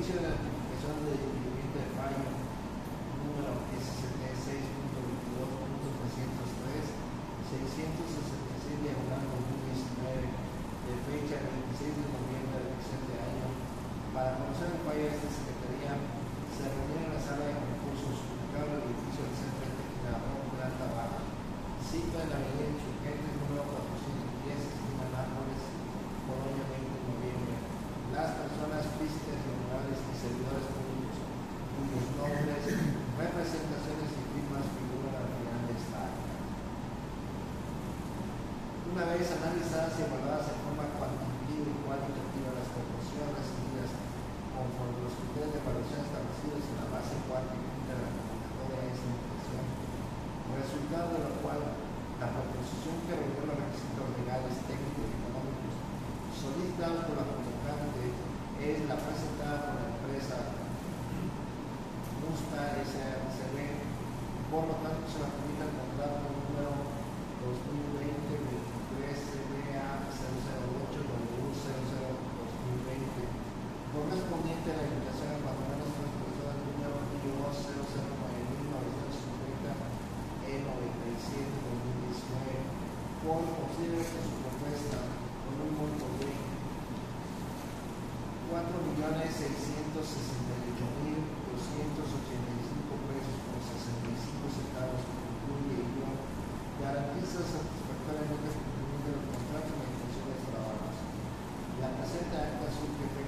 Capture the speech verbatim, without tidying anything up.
oficio de notificación de incumplimiento de fallo número S S T seis punto veintidós punto trescientos tres, seiscientos sesenta y seis diagonal dos mil diecinueve, de fecha veintiséis de noviembre del presente año. Para conocer el fallo de esta Secretaría, se reunió en la sala de concursos ubicada en el edificio del Centro de Tequinabó, planta baja, cita en la avenida Insurgentes número cuatrocientos diez, esquina Nápoles, Colonia veinte de noviembre. Las personas físicas y morales y servidores públicos cuyos nombres, representaciones y firmas figuran al final de esta acta. Una vez analizadas y evaluadas en forma cuantitativa y cualitativa las proporciones recibidas conforme a los criterios de evaluación establecidos en la base cuarta y quinta de la convocatoria de esta invitación, resultado de lo cual la proposición que reunió los requisitos legales, técnicos y económicos solicitados por la convocante es la presentada por la empresa Musta S A C B. Por lo tanto, se adjudica el contrato número dos mil veinte veintitrés C B A cero cero ocho W cero cero dos mil veinte, correspondiente a la invitación al patronato de las personas número I O cero cero nueve mil novecientos cincuenta E noventa y siete dos mil diecinueve, por considera que su propuesta con un monto de cuatro millones seiscientos sesenta y ocho mil doscientos ochenta y cinco pesos con sesenta y cinco centavos que concluye y yo garantiza satisfactoriamente el cumplimiento del contrato y la intención de los trabajos. La presente acta surge